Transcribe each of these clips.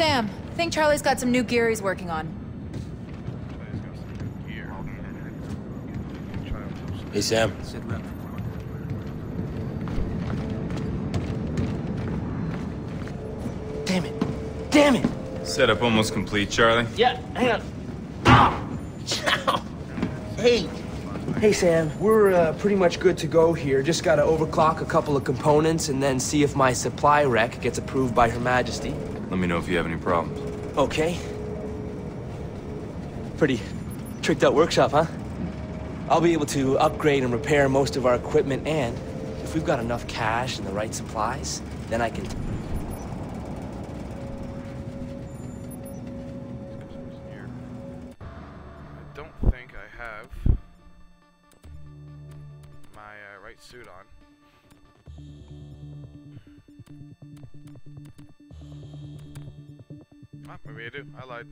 Sam, think Charlie's got some new gear he's working on. Hey, Sam. Damn it. Damn it! Setup almost complete, Charlie. Yeah, hang on. Ah! Hey. Hey, Sam. We're pretty much good to go here. Just gotta overclock a couple of components and then see if my supply rec gets approved by Her Majesty. Let me know if you have any problems. Okay. Pretty tricked out workshop, huh? I'll be able to upgrade and repair most of our equipment, and if we've got enough cash and the right supplies, then I can... I don't think I have my right suit on. Ah, maybe I do. I lied.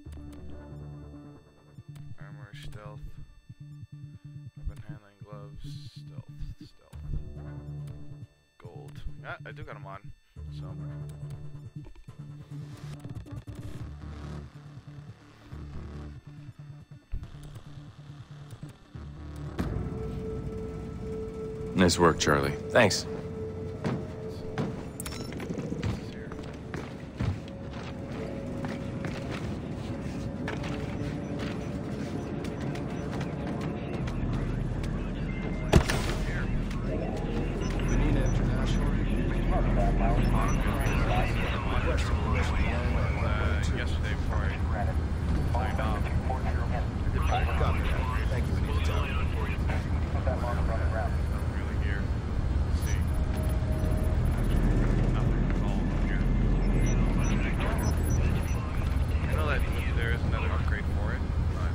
Armor, stealth. Weapon handling, gloves, stealth. Gold. Yeah, I do got them on. So. Nice work, Charlie. Thanks. Yesterday before I signed off. Thank you for the time. Really here. Let's see. Nothing at all here. I know that there is another upgrade for it, but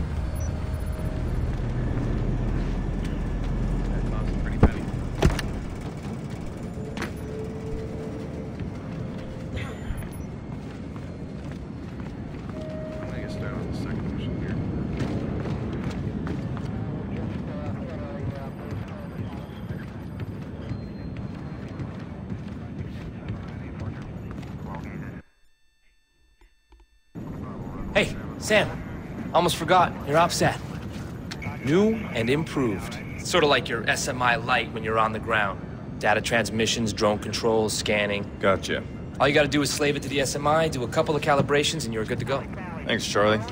that costs a pretty penny. I'm gonna get started on the second mission here. Hey, Sam. Almost forgot. Your OPSAT. New and improved. It's sort of like your SMI Lite when you're on the ground. Data transmissions, drone controls, scanning. Gotcha. All you gotta do is slave it to the SMI, do a couple of calibrations, and you're good to go. Thanks, Charlie.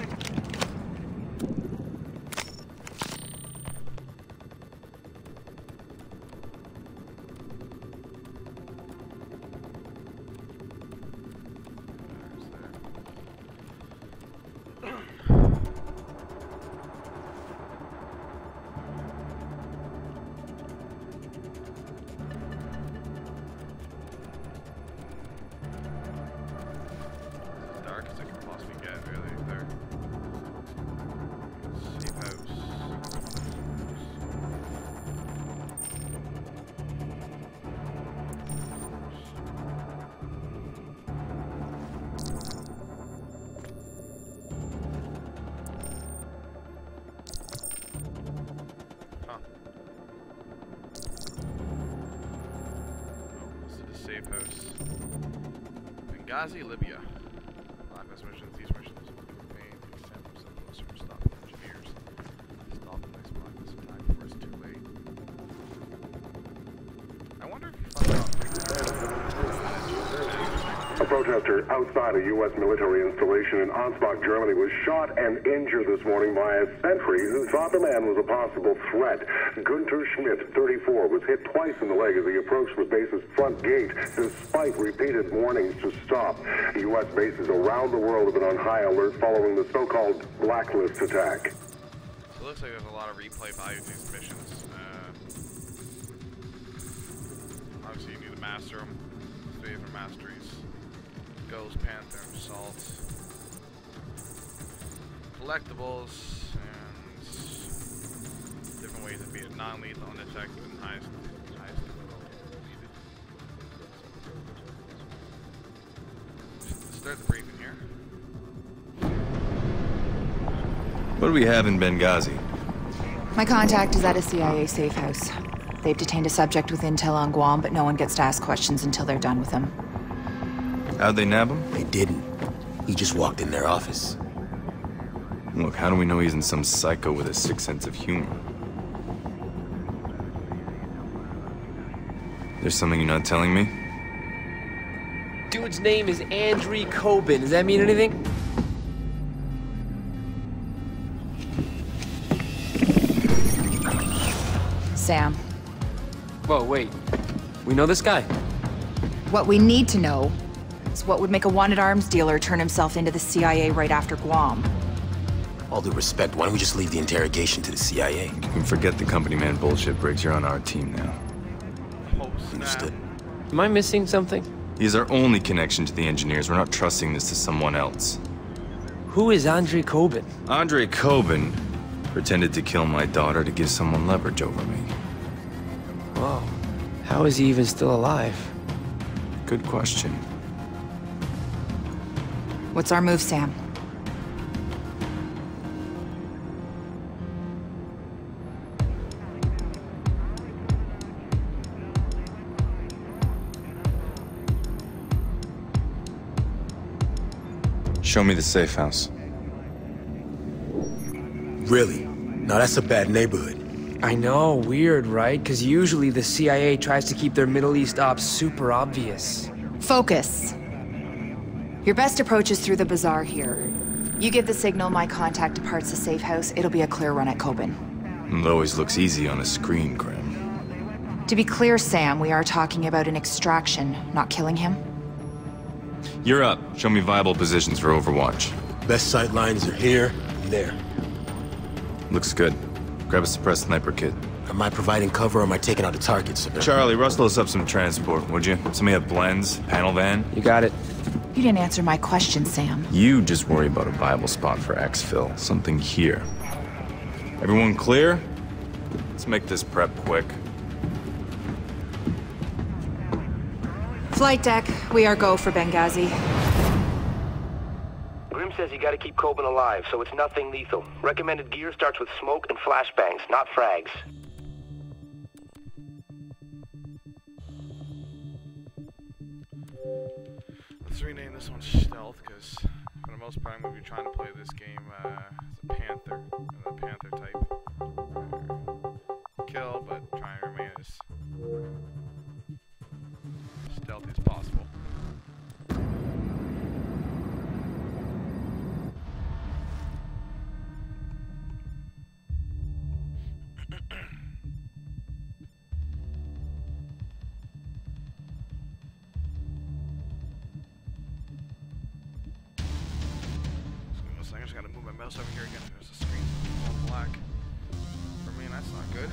Dark as I could possibly get, really, there. Safe house. Huh. Oh, this is a safe house. Benghazi, Libya. Blacklist missions, these missions will campaign to extend themselves closer to stopping engineers. Stop the next blacklist in time before it's too late. I wonder if you found out. A protester outside a U.S. military installation in Ansbach, Germany, was shot and injured this morning by a sentry who thought the man was a possible threat. Gunther Schmidt, 34, was hit twice in the leg as he approached the base's front gate, despite repeated warnings to stop. U.S. bases around the world have been on high alert following the so-called Blacklist attack. So it looks like there's a lot of replay value to these missions. Obviously, you need to master them. 3 different masteries. Ghost, Panther, and Salt. Collectibles, and different ways to beat it. Non-lethal, undetected, and highest Let's start the briefing here. What do we have in Benghazi? My contact is at a CIA safe house. They've detained a subject with intel on Guam, but no one gets to ask questions until they're done with him. How'd they nab him? They didn't. He just walked in their office. Look, how do we know he isn't some psycho with a sick sense of humor? There's something you're not telling me? Dude's name is Andrei Kobin. Does that mean anything? Sam, Whoa, wait. We know this guy? what we need to know is what would make a wanted arms dealer turn himself into the CIA right after Guam. All due respect, why don't we just leave the interrogation to the CIA? You can forget the company man bullshit, Briggs. You're on our team now. Oh, snap. Understood. Am I missing something? He's our only connection to the engineers. We're not trusting this to someone else. Who is Andrei Kobin? Andrei Kobin pretended to kill my daughter to give someone leverage over me. Whoa. How is he even still alive? Good question. What's our move, Sam? Show me the safe house. Really? Now that's a bad neighborhood. I know, weird, right? Because usually the CIA tries to keep their Middle East ops super obvious. Focus. Your best approach is through the bazaar here. You give the signal my contact departs the safe house, it'll be a clear run at Kobin. It always looks easy on a screen, Grim. To be clear, Sam, we are talking about an extraction, not killing him. You're up. Show me viable positions for Overwatch. Best sight lines are here and there. Looks good. Grab a suppressed sniper kit. Am I providing cover or am I taking out the targets? Charlie, rustle us up some transport, would you? Somebody have blends, panel van? You got it. You didn't answer my question, Sam. You just worry about a viable spot for exfil. Something here. Everyone clear? Let's make this prep quick. Flight deck, we are go for Benghazi. Grim says you gotta keep Kobin alive, so it's nothing lethal. Recommended gear starts with smoke and flashbangs, not frags. Let's rename this one Stealth, because for the most part I'm going to be trying to play this game as a Panther, a Panther type. Kill, but try and remain as stealthy as possible. I just gotta move my mouse over here again. There's a screen all black. For me, that's not good.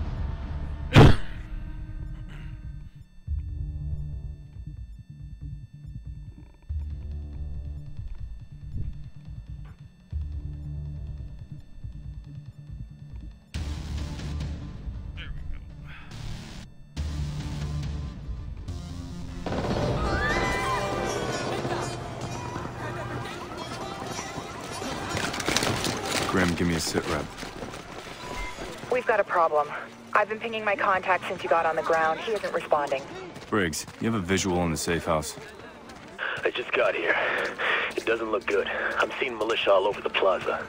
Grim, give me a sit rep. We've got a problem. I've been pinging my contact since you got on the ground. He isn't responding. Briggs, you have a visual on the safe house. I just got here. It doesn't look good. I'm seeing militia all over the plaza.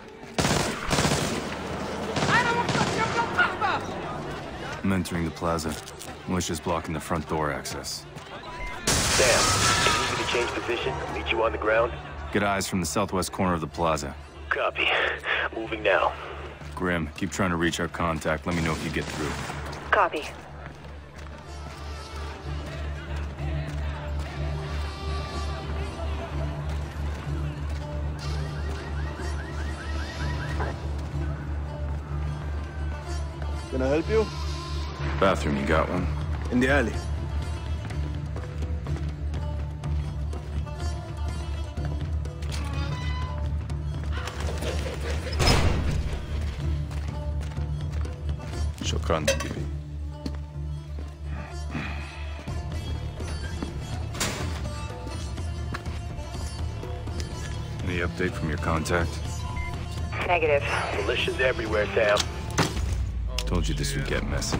I'm entering the plaza. Militia's blocking the front door access. Sam, you need me to change position? Meet you on the ground? Get eyes from the southwest corner of the plaza. Copy. Moving now. Grim, keep trying to reach our contact. Let me know if you get through. Copy. Can I help you? Bathroom, you got one? In the alley. Shukran, Gibi. Any update from your contact? Negative. Militia's everywhere, Sam. Told you this would get messy.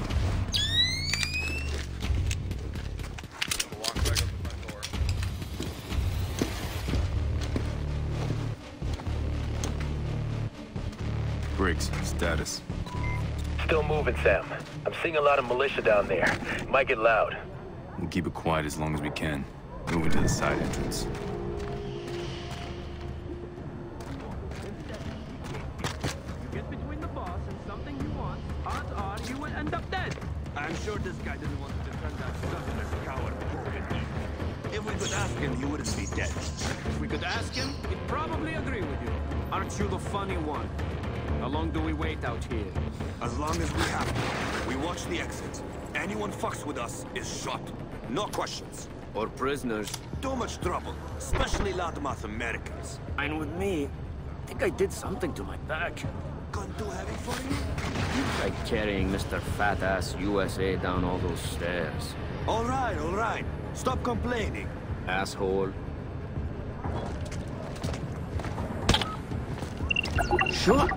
Walk back up the front door. Briggs, status. Still moving, Sam. I'm seeing a lot of militia down there. It might get loud. We'll keep it quiet as long as we can. Moving to the side entrance. Get between the boss and something he wants, odds are you will end up dead. I'm sure this guy didn't want to defend that gutless coward broken eat. If we could ask him, he wouldn't be dead. If we could ask him, he'd probably agree with you. Aren't you the funny one? How long do we wait out here? As long as we have to. We watch the exit. Anyone fucks with us is shot. No questions. Or prisoners. Too much trouble, especially loudmouth Americans. And with me, I think I did something to my back. Gun too heavy for you? Like carrying Mr. Fat-Ass USA down all those stairs. All right. Stop complaining. Asshole. Sure.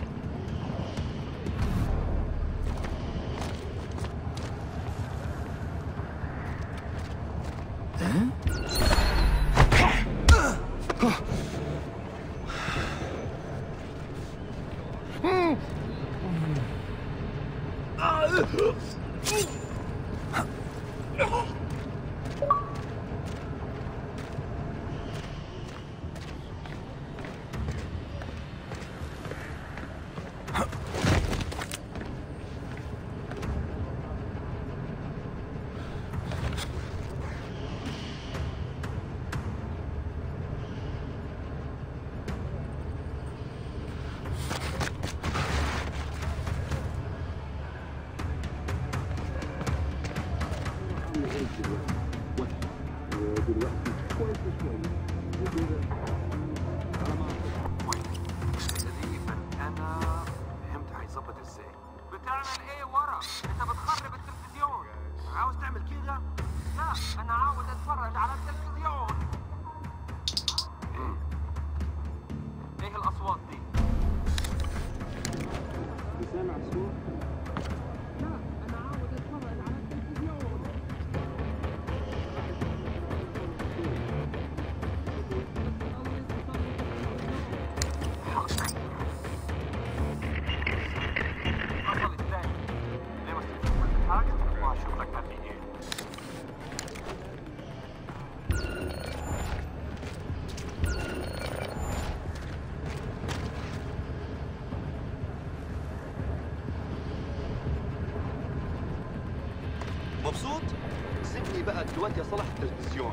مبسوط؟ سيبني بقى دلوقتي اصلح التلفزيون.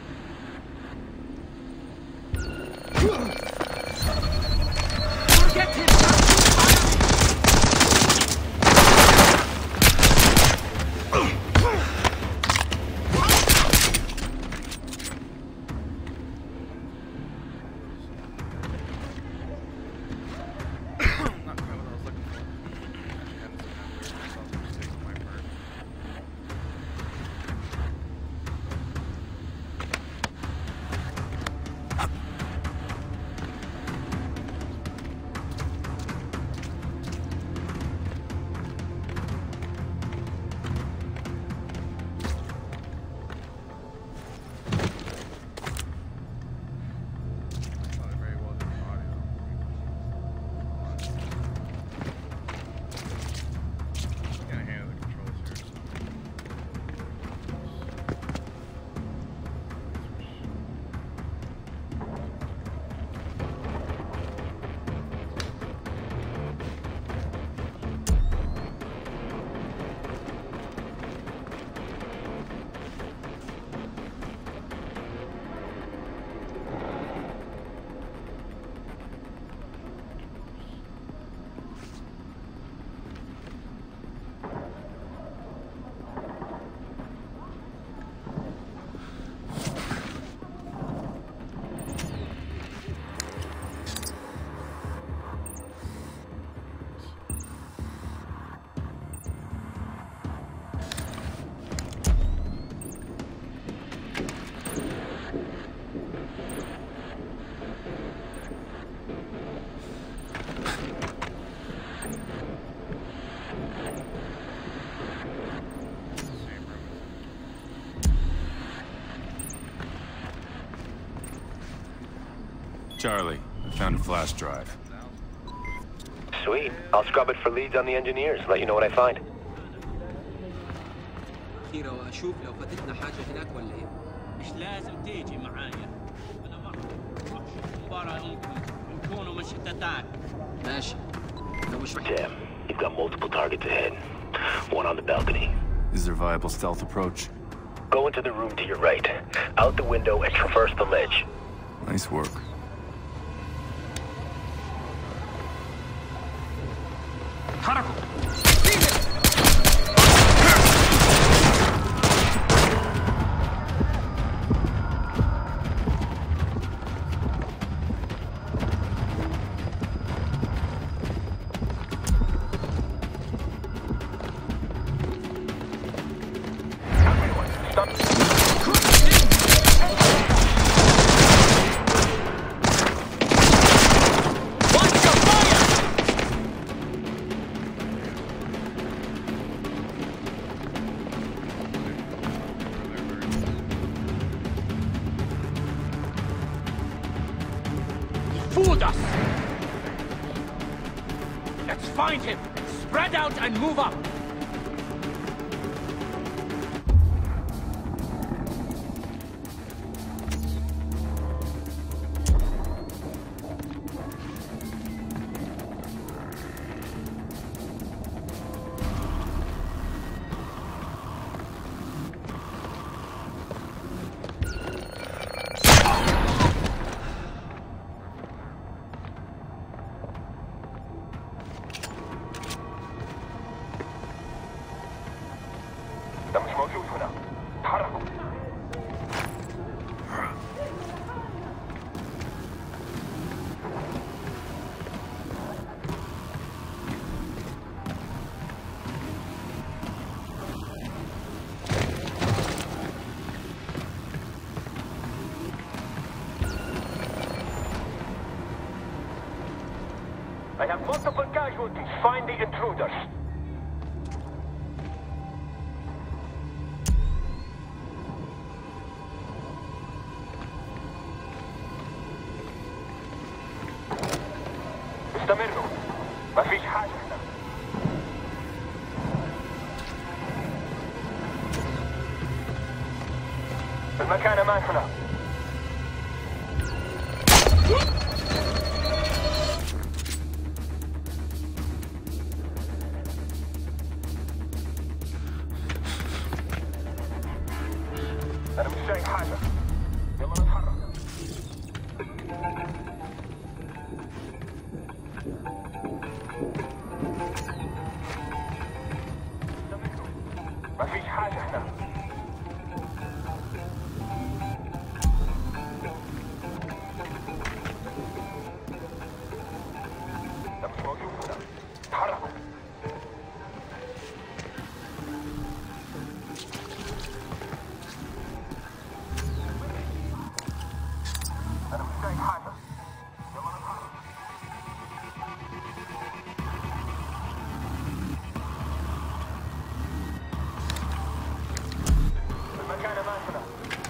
Get Charlie, I found a flash drive. Sweet. I'll scrub it for leads on the engineers. Let you know what I find. أخيرا وأشوف لو فاتتنا حاجة هناك ولا إيه. مش لازم تيجي معايا. أنا معك. روح شوف المباراة يمكن نكونوا مش هتتاك. ماشي. لو مش Damn, you've got multiple targets ahead. One on the balcony. Is there a viable stealth approach? Go into the room to your right. Out the window and traverse the ledge. Nice work. Fooled us! Let's find him! Spread out and move up! ده مش موجود هنا. تحركوا. I have multiple casualties. Find the intruders. استمروا. مفيش حاجة هنا. المكان أمان هنا. أنا مش شايف حاجة. يلا نتحرك. مفيش حاجة هنا. ده مش موجود هنا. اتحركوا. أنا مش شايف حاجة. يلا نتحرك. المكان أمان هنا.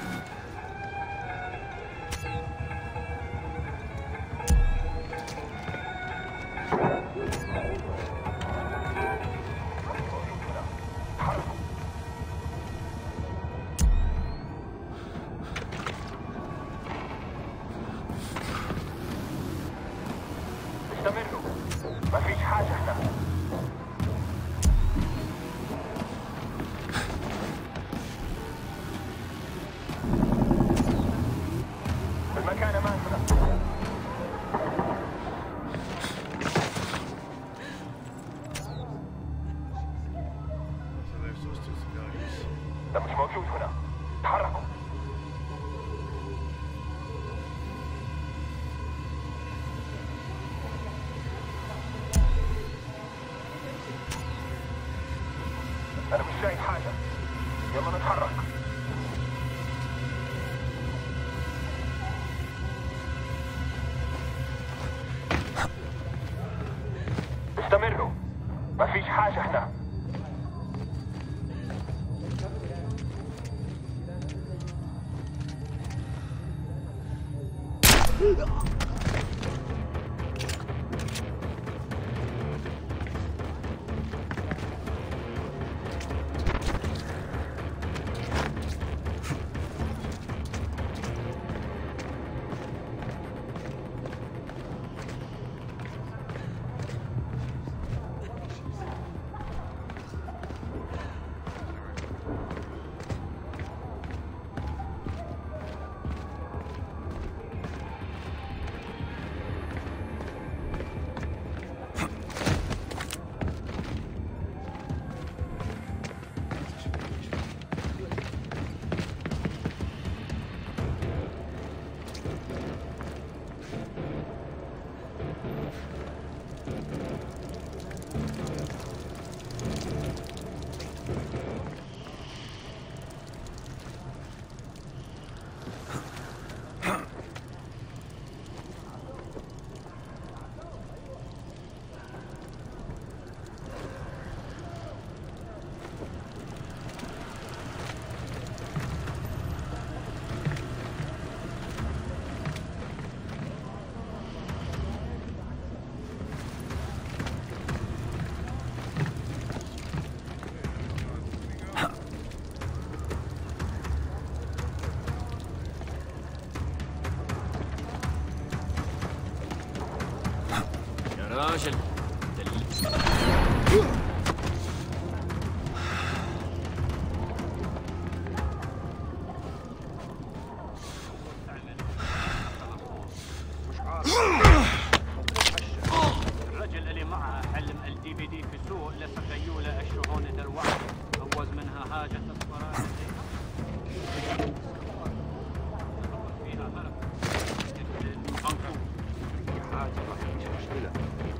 استمروا. مفيش حاجة هنا. المكان أمان هنا. So there's those two civilians. ده مش موجود هنا. اتحركوا. أنا مش شايف حاجة. يلا نتحرك. استمروا. مفيش حاجة هنا. راجل الرجل اللي معها حلم DVD في السوق لسخيولة الشهون دروعه فوز منها حاجة الصراحة فيها هرب حاجة مش مشكلة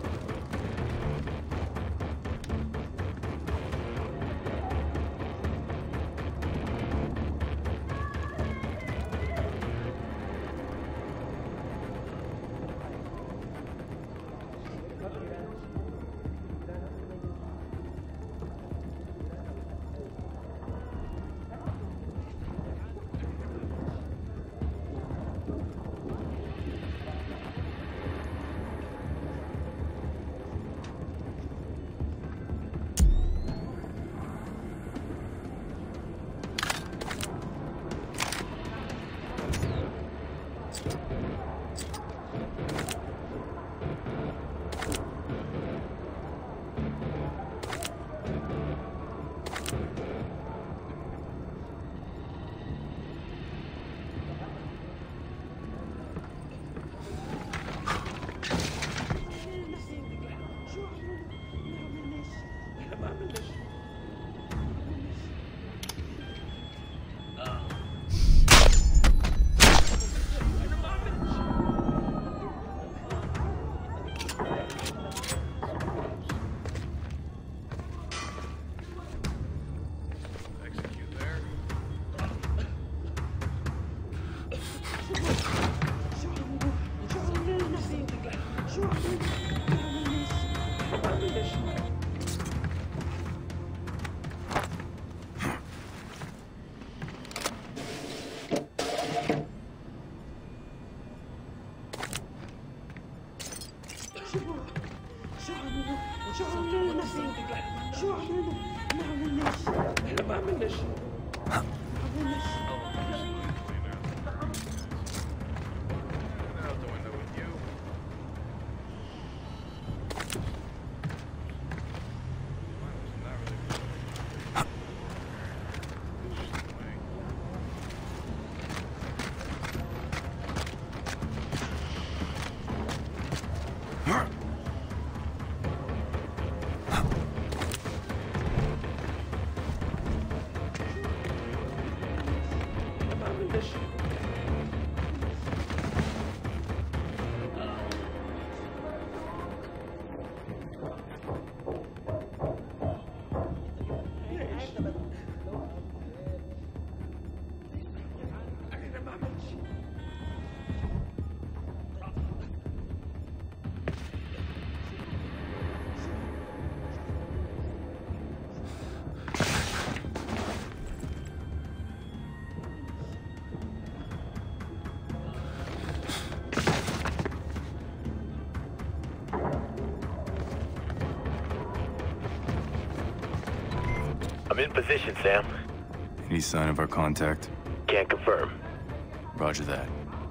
I'm in position, Sam. Any sign of our contact? Can't confirm. Roger that.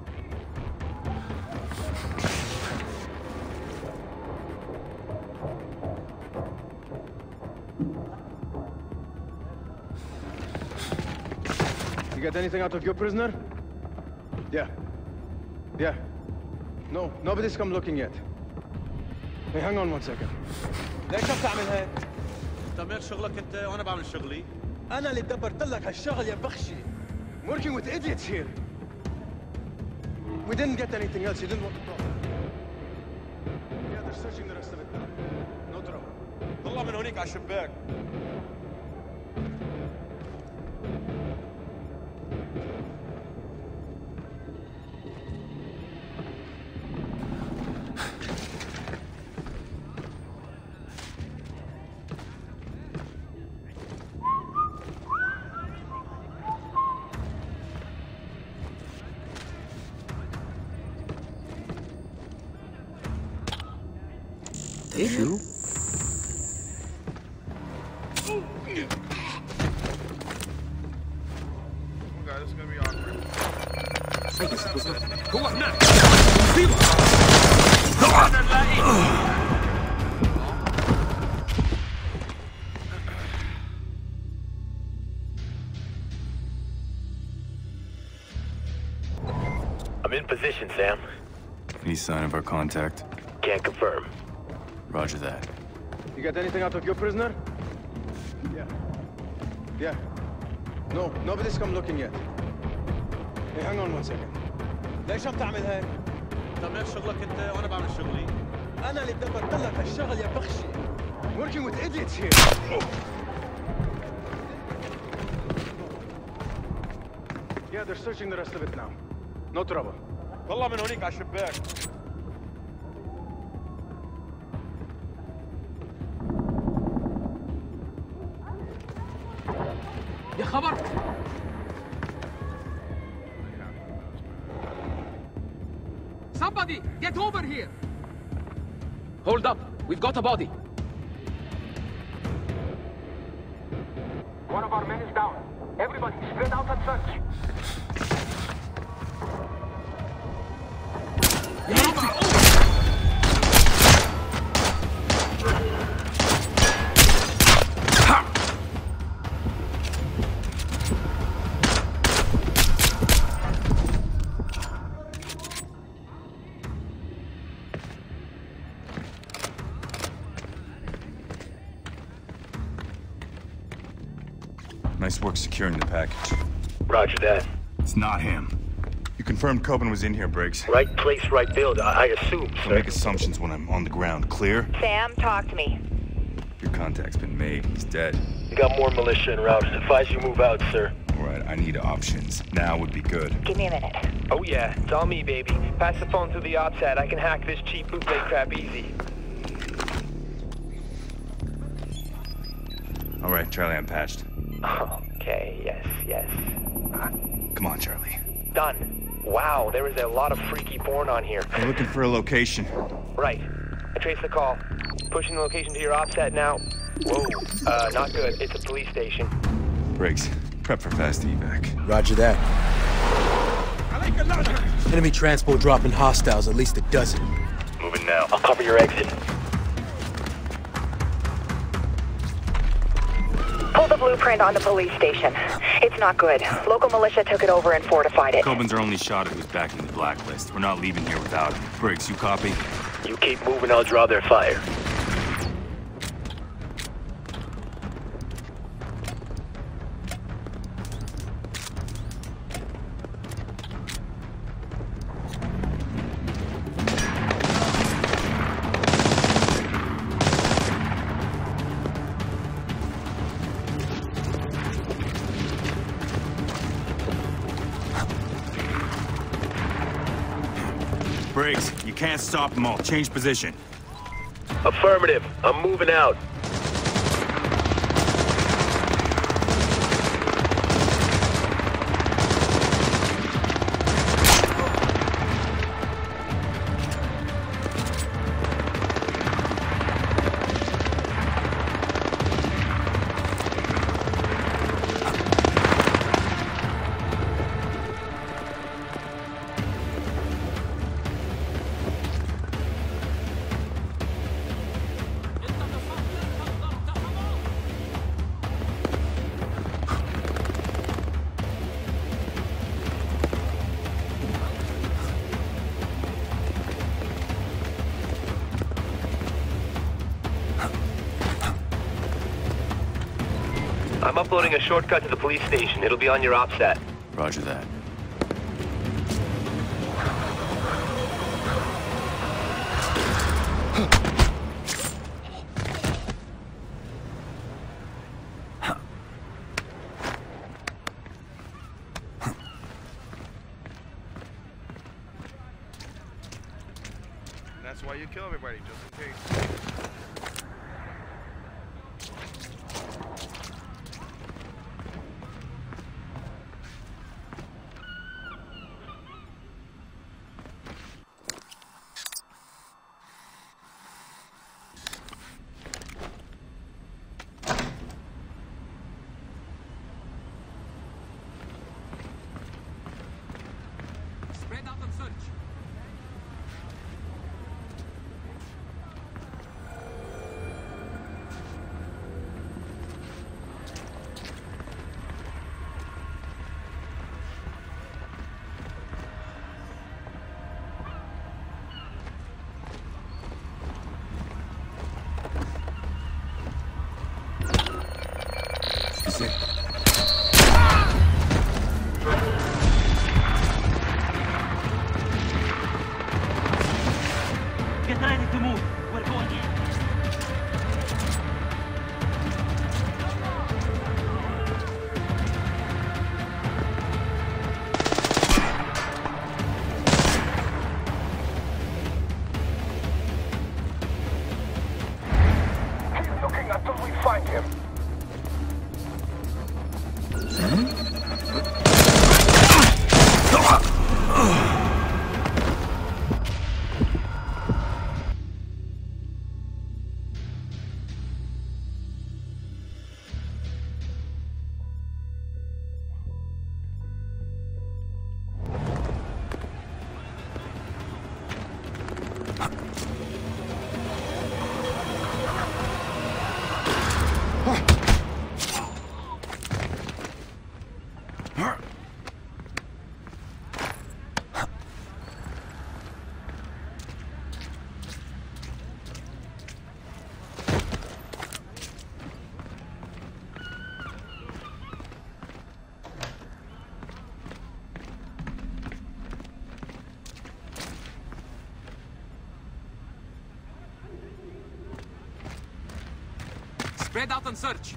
You got anything out of your prisoner? Yeah. Yeah. No, nobody's come looking yet. Hey, hang on 1 second. ليش عم تعمل هيك؟ تعمل شغلك انت وانا بعمل شغلي. انا اللي دبرت لك هالشغل يا بخشي. I'm working with idiots here. We didn't get anything else. You didn't want to talk. Yeah, they're searching the rest of it now. No trouble. طلع من هونيك على الشباك. Issue? هو هناك. I'm in position, Sam. Any sign of our contact? Can't confirm. Roger that. You got anything out of your prisoner? Yeah. Yeah. No, nobody's come looking yet. Hey, hang on 1 second. ليش عم تعمل هيك؟ تعمل شغلك انت وانا بعمل شغلي. انا اللي بدبرت لك هالشغل يا بخشي. Working with idiots here. Yeah, they're searching the rest of it now. No trouble. طلع من هونيك على الشباك. يا خبر! Somebody, get over here! Hold up, we've got a body. One of our men is down. Everybody, spread out and search. Nice work securing the package. Roger that. It's not him. You confirmed Coben was in here, Briggs. Right place, right build, I assume, Don't sir. make assumptions when I'm on the ground. Clear? Sam, talk to me. Your contact's been made. He's dead. We got more militia en route. Advise you move out, sir. All right, I need options. Now would be good. Give me a minute. Oh yeah, it's all me, baby. Pass the phone through the ops hat. I can hack this cheap bootleg crap easy. All right, Charlie, I'm patched. Okay, yes. Come on, Charlie. Done. Wow, there is a lot of freaky porn on here. I'm looking for a location. Right. I traced the call. Pushing the location to your ops hat now. Whoa, not good. It's a police station. Briggs, prep for fast evac. Roger that. Enemy transport dropping hostiles, at least a dozen. Moving now. I'll cover your exit. Pull the blueprint on the police station. It's not good. Local militia took it over and fortified it. Coben's our only shot at who's backing the Blacklist. We're not leaving here without him. Briggs, you copy? You keep moving, I'll draw their fire. Briggs, you can't stop them all. Change position. Affirmative. I'm moving out. I'm uploading a shortcut to the police station. It'll be on your ops set. Roger that. That's why you kill everybody, just in case. Spread out and search. Spread out and search.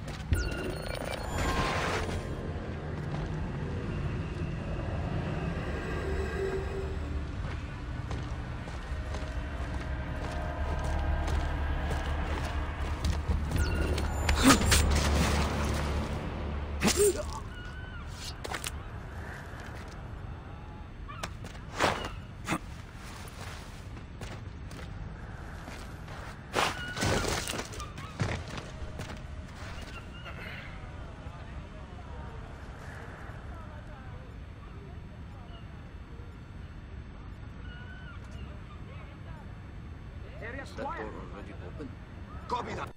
That door already open? Copy that!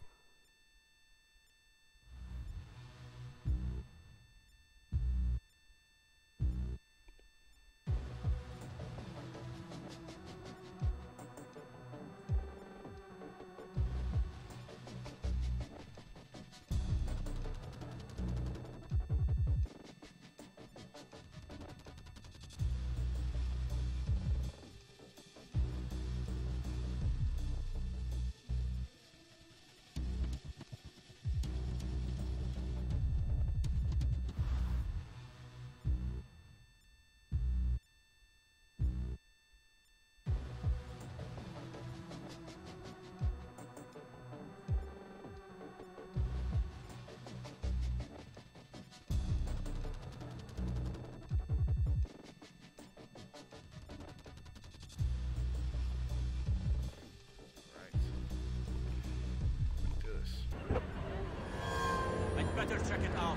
Better check it out.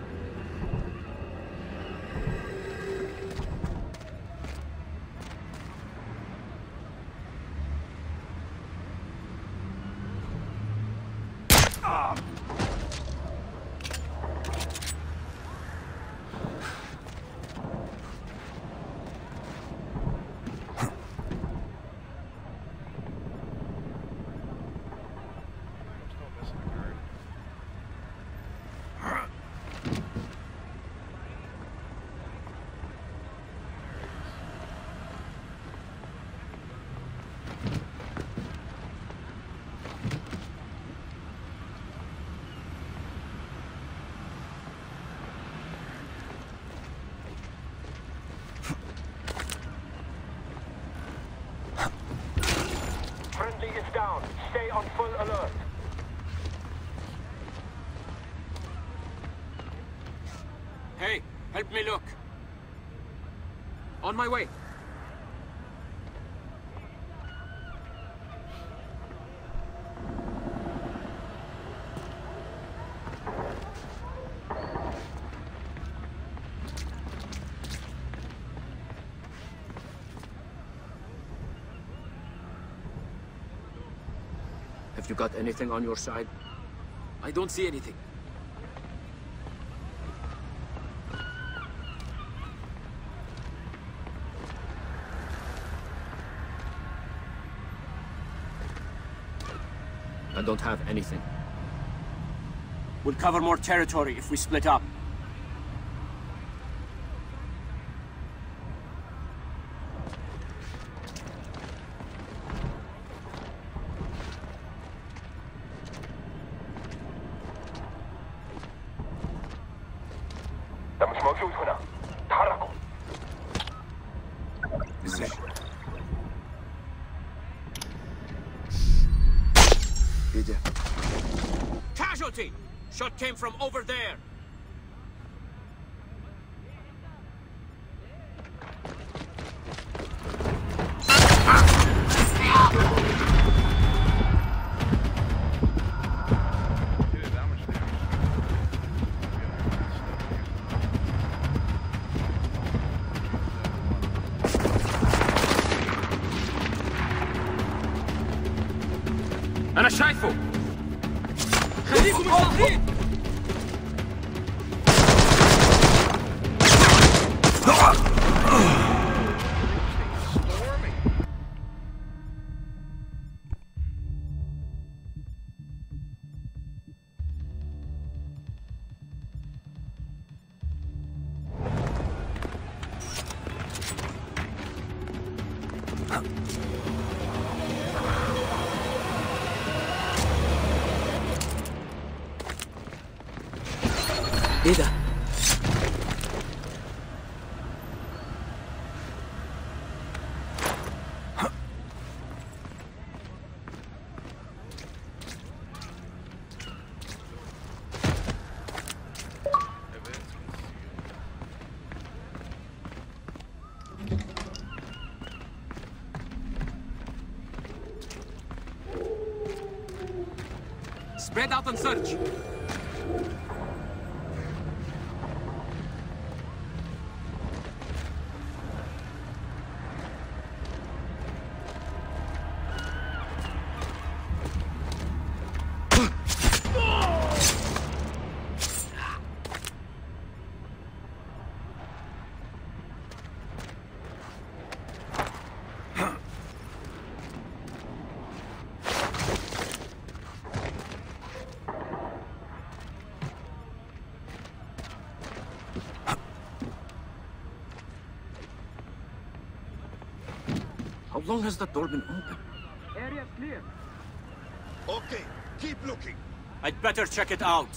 Friendly is down. Stay on full alert. Hey, help me look. On my way. Have you got anything on your side? I don't see anything. I don't have anything. We'll cover more territory if we split up. ده مش موجود هنا. تحركوا. Casualty! Shot came from over there. أنا شايفه. خليكم مستقرين. ايه ده؟ Spread out and search. How long has that door been open? Area's clear. Okay, keep looking. I'd better check it out.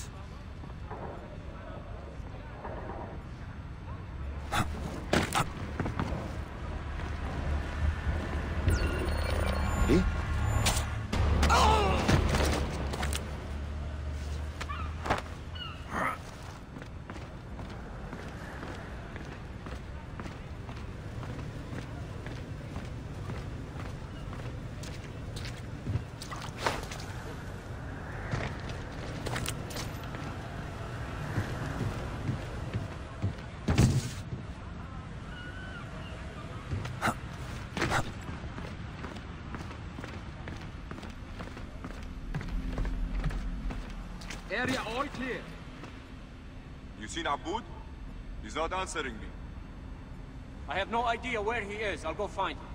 Area all clear. You seen Aboud? He's not answering me. I have no idea where he is. I'll go find him.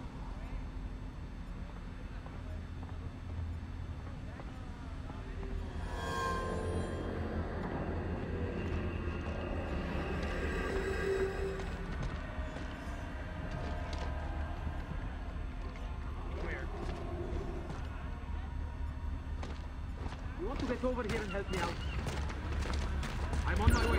You want to get over here and help me out? I'm on my way.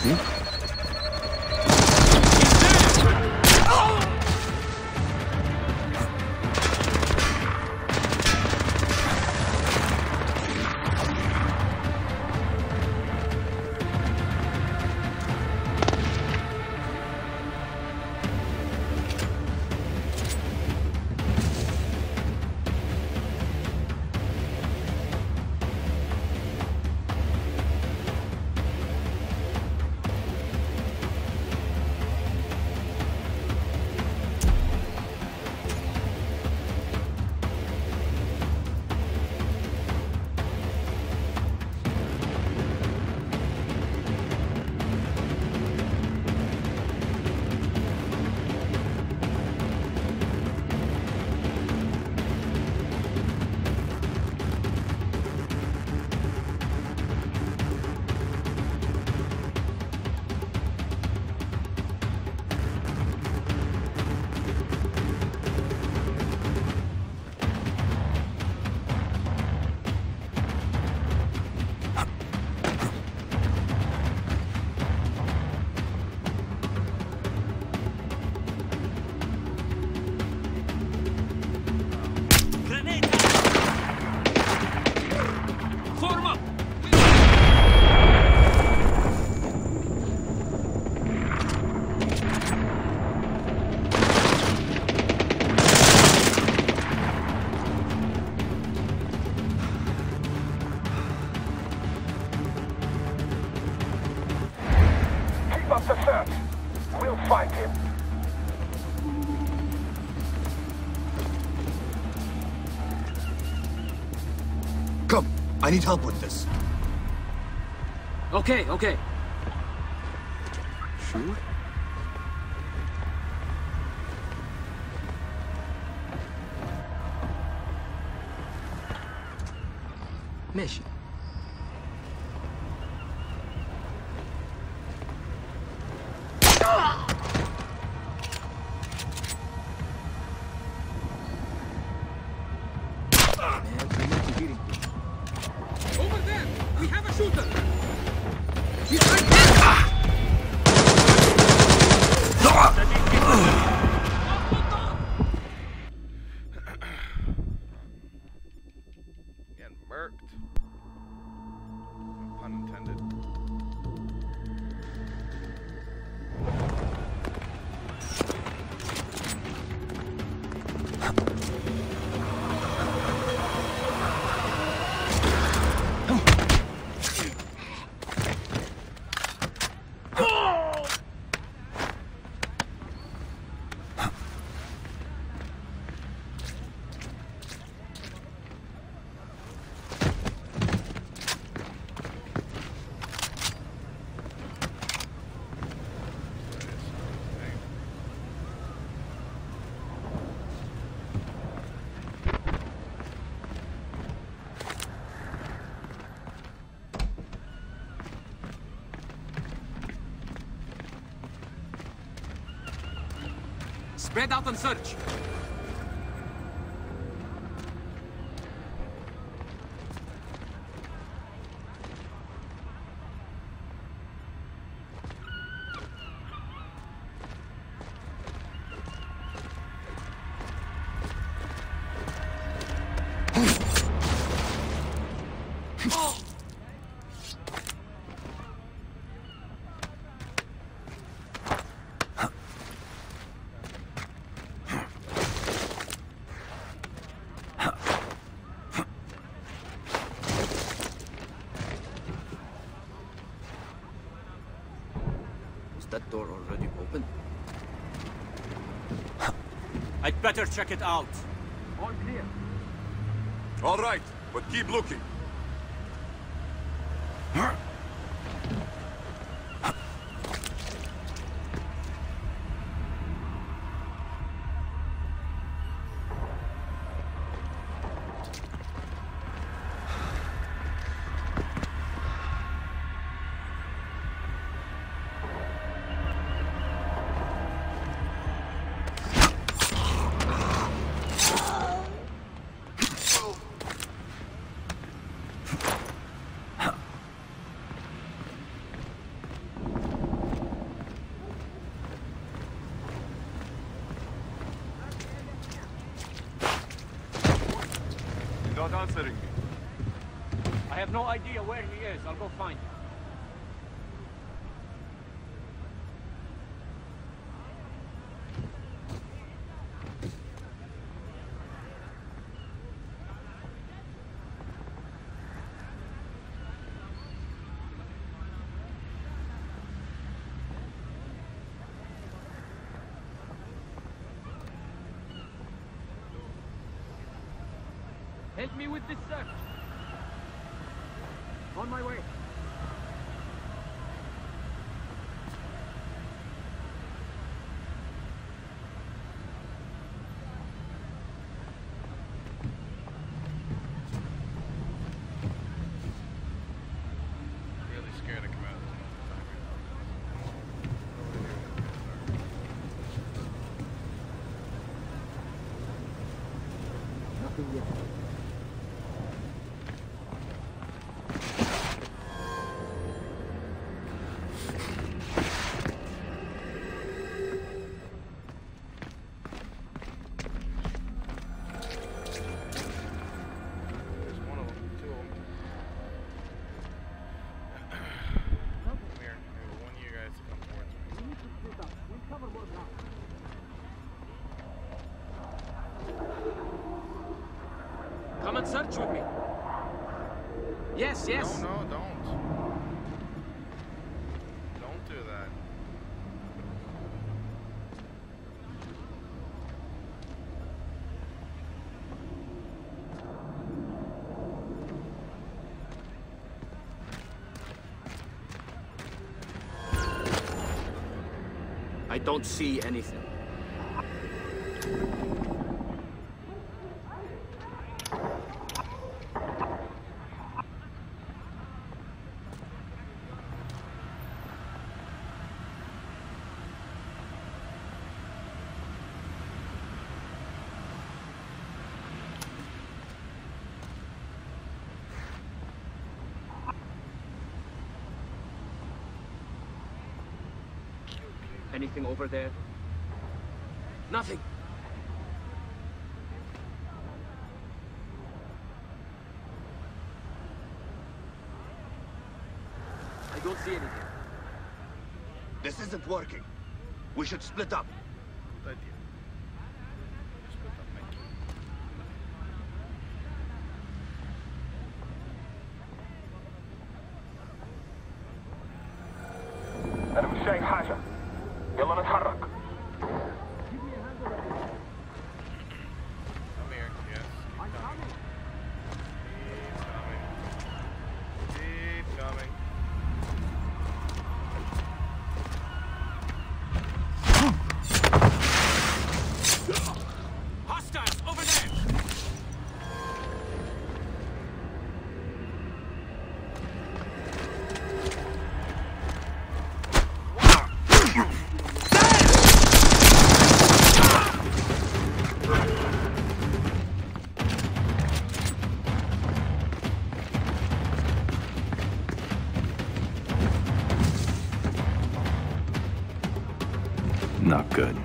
Keep up the search. We'll find him. Come, I need help with this. Okay, okay. Sure? ماشي. Spread out and search. That door already open? I'd better check it out. All clear. All right, but keep looking. Not answering me. I have no idea where he is. I'll go find him. Help me with this search. On my way. Really scared to come out. Nothing yet. Come and search with me. Yes, yes. No, don't. Don't do that. I don't see anything. Anything over there? Nothing. I don't see anything. This isn't working. We should split up. Good idea. Split up, thank you. أنا مش شايف حاجة. يلا نتحرك. Come here, yes. Keep coming. Keep coming. Hostiles over there. Not good.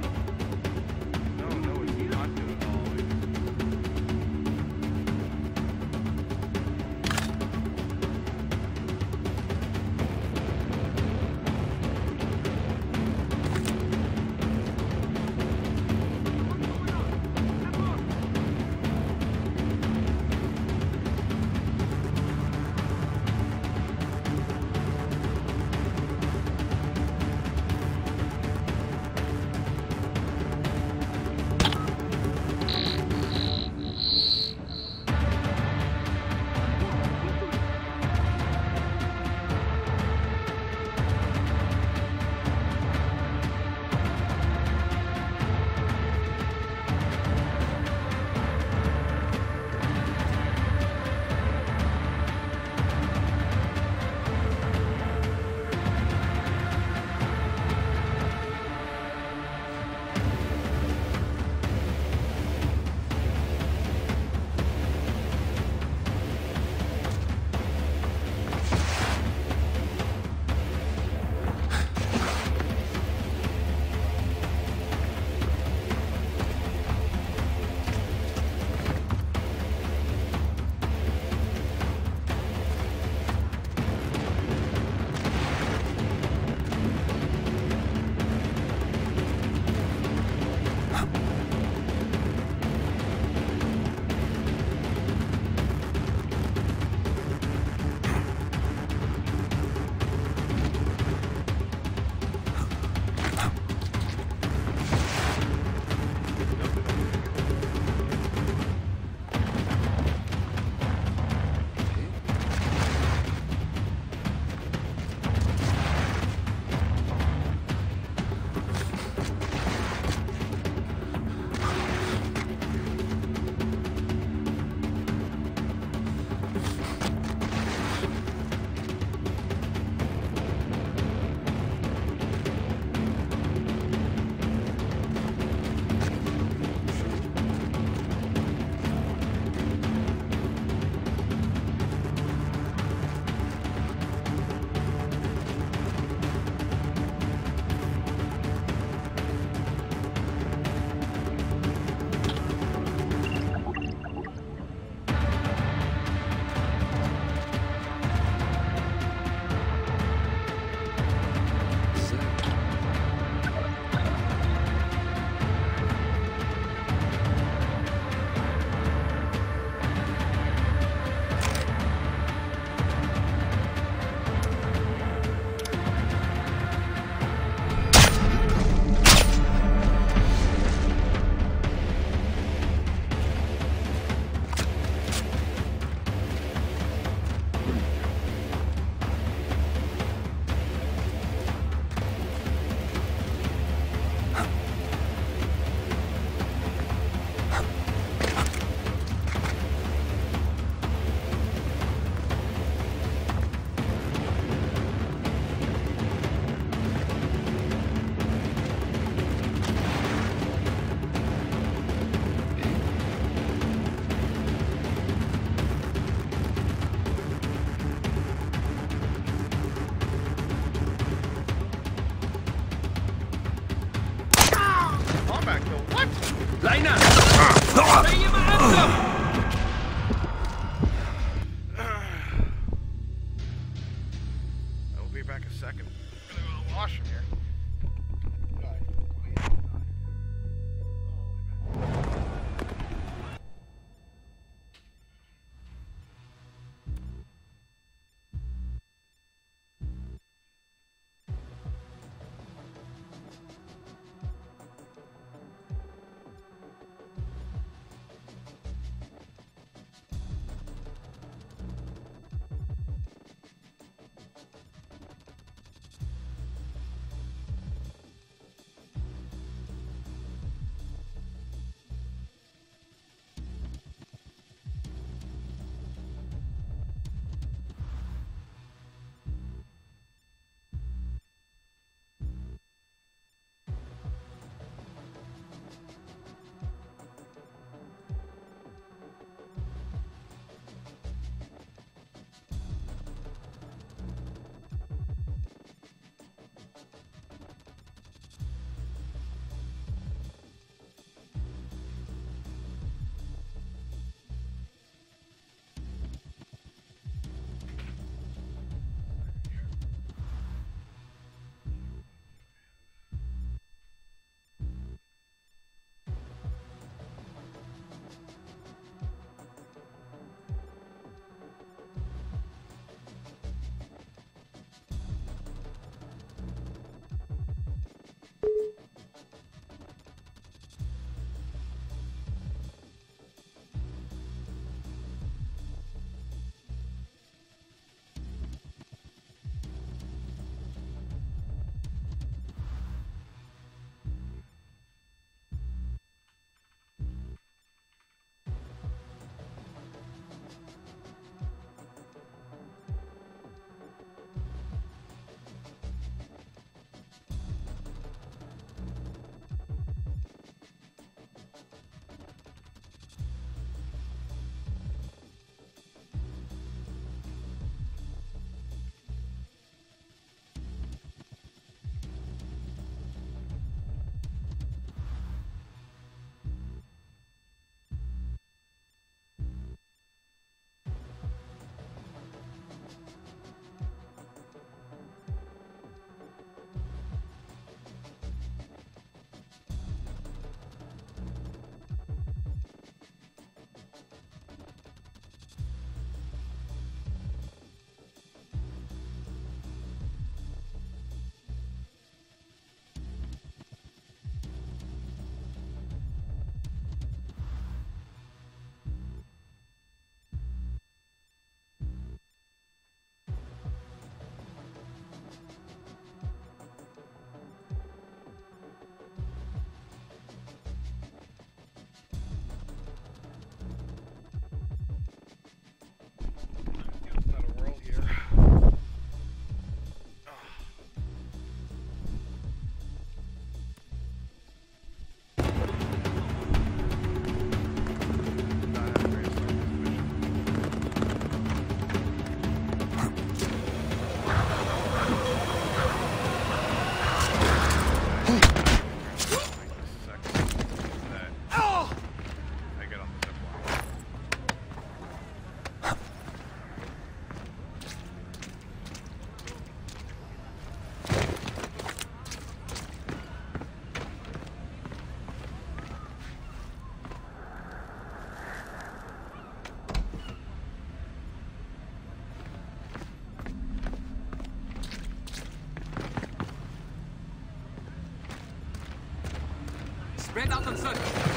Spread out and search.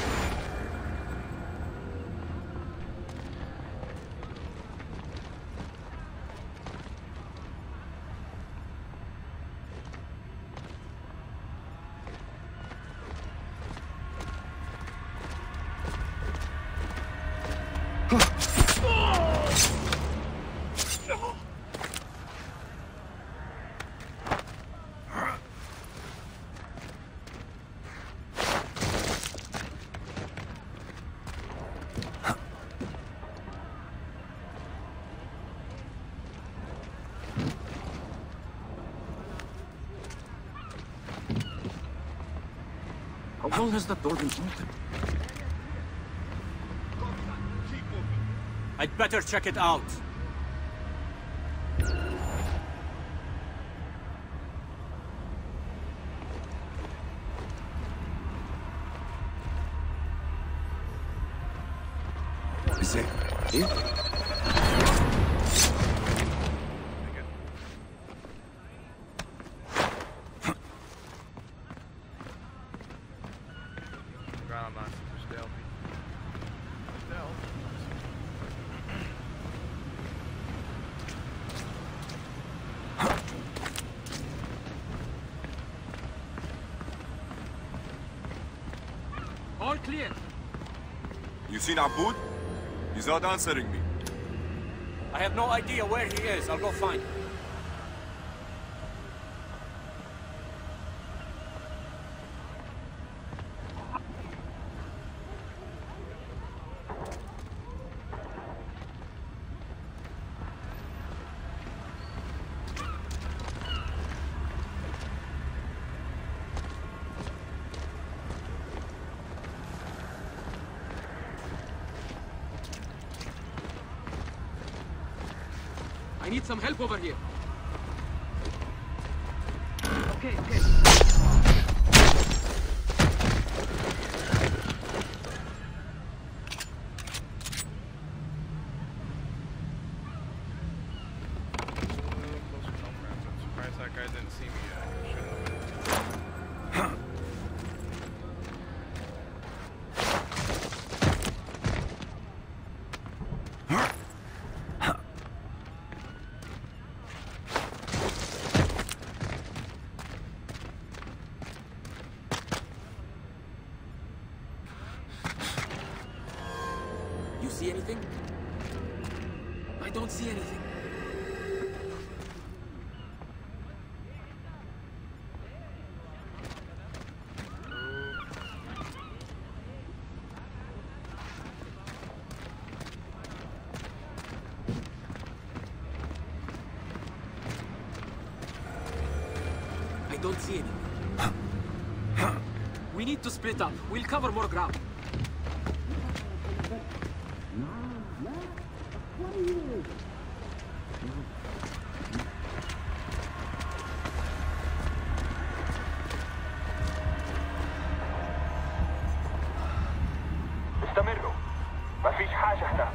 How long has that door been open? I'd better check it out. Is it here? All clear. You seen Aboud? He's not answering me. I have no idea where he is. I'll go find him. I need some help over here. Okay. You see anything? I don't see anything. I don't see anything. We need to split up. We'll cover more ground. استمروا ما فيش حاجة هنا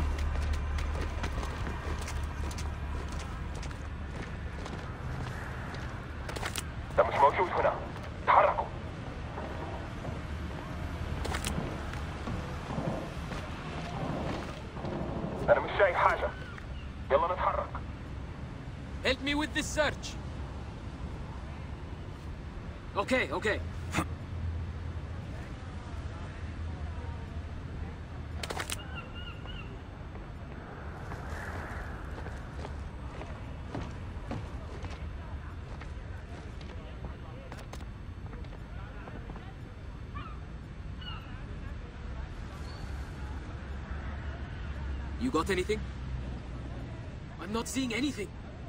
ده مش موجود هنا تحركوا أنا مش شايف حاجة يلا نتحرك Help me with this search. Okay. You got anything? I'm not seeing anything.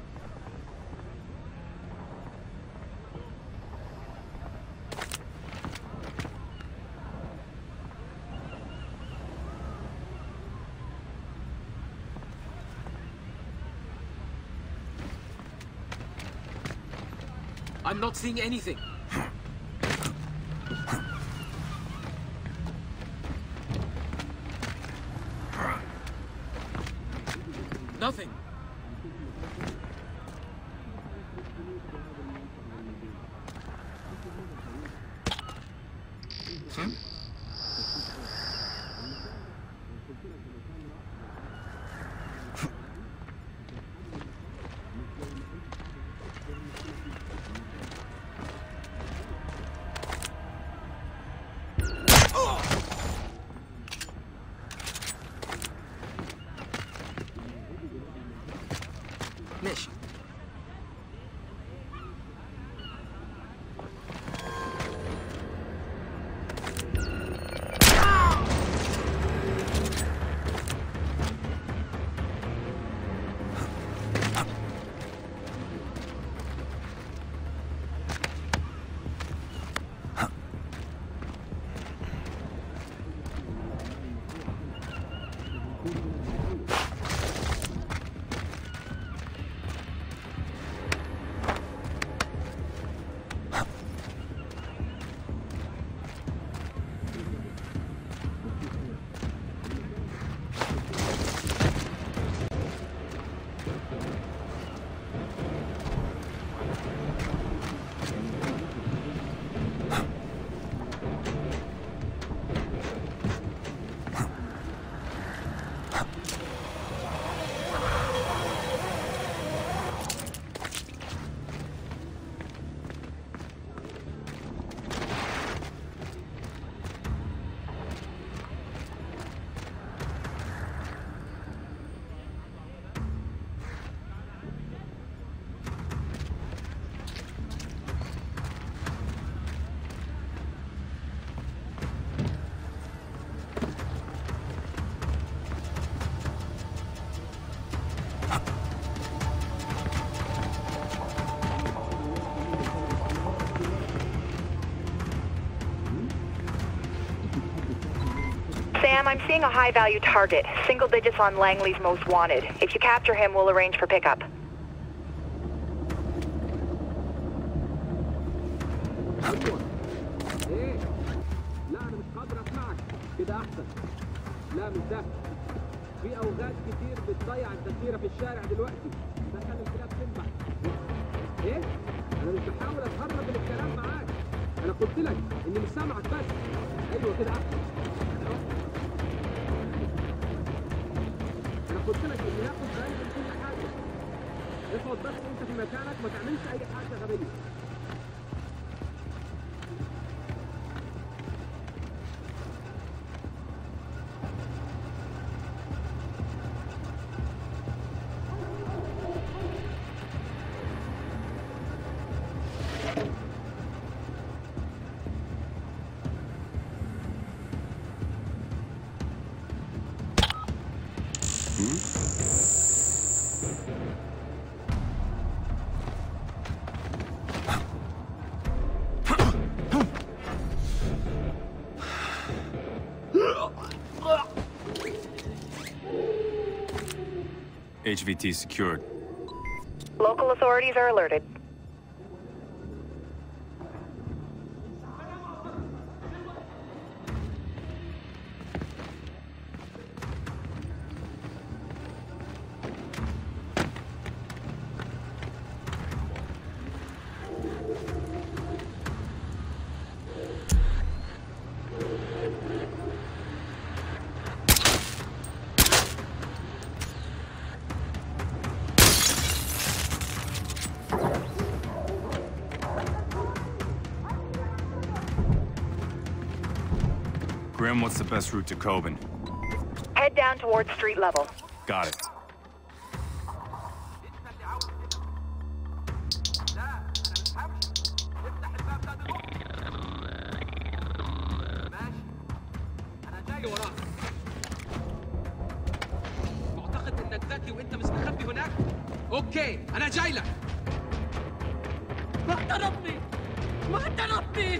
I'm not seeing anything. Nothing. ماشي. Sam, I'm seeing a high-value target. Single digits on Langley's most wanted. If you capture him, we'll arrange for pickup. لا انا مش قادر اسمعك كده احسن. لا مش ده. في اوغاد كتير بتضيع التسييره في الشارع دلوقتي. ده خلي الكلاب تنبح. ايه؟ انا مش بحاول اتهرب من الكلام معاك. انا قلت لك اني مش سامعك بس. ايوه كده احسن. انا قلت لك اني هاخد بالي من كل حاجه. اقعد بس انت في مكانك ما تعملش اي حاجه غبيه. HVT secured. Local authorities are alerted. Grim, what's the best route to Coben? Head down towards street level. Got it. معتقد انك ذكي وانت مستخبي هناك؟ اوكي، انا جاي لك. ما اعترفني! ما اعترفني!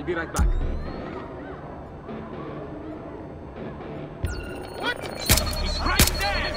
be right back. What? He's right there!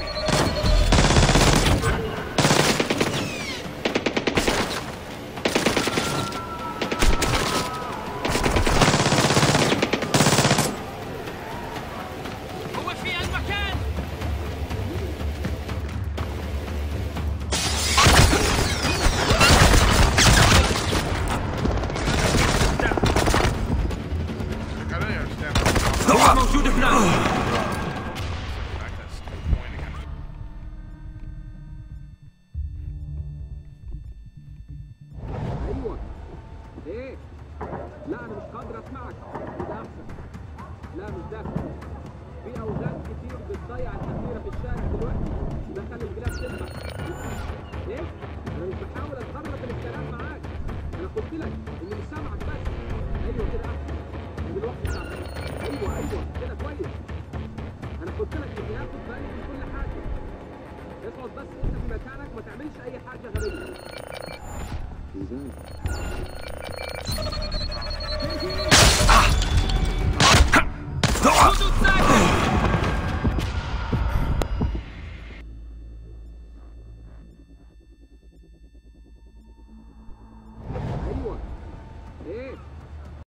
قلت لك ان